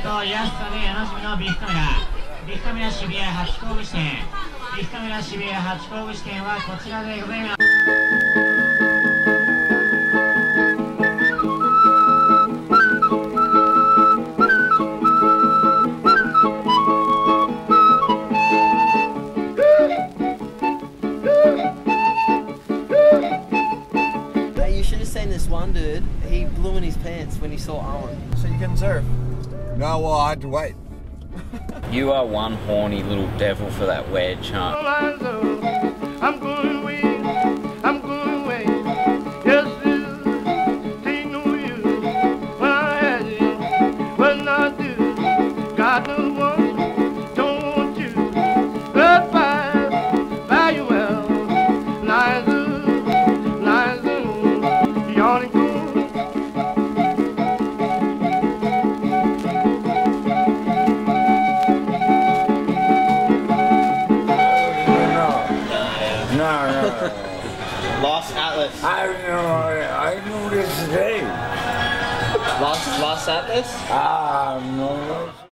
と安さでおなじみのビッグカメラ。ビッグカメラ渋谷ハチ公口店。ビッグカメラ渋谷ハチ公口店はこちらでございます。 This one dude, he blew in his pants when he saw Owen. So you couldn't surf? No, well, I had to wait. You are one horny little devil for that wedge, huh? I'm going away, I'm going away. Yes, take no you. When I had it, what not do? God knows what, don't want you. But by you well, Liza, yawning cool. No. Lost Atlas. I knew this today. Lost Atlas? No.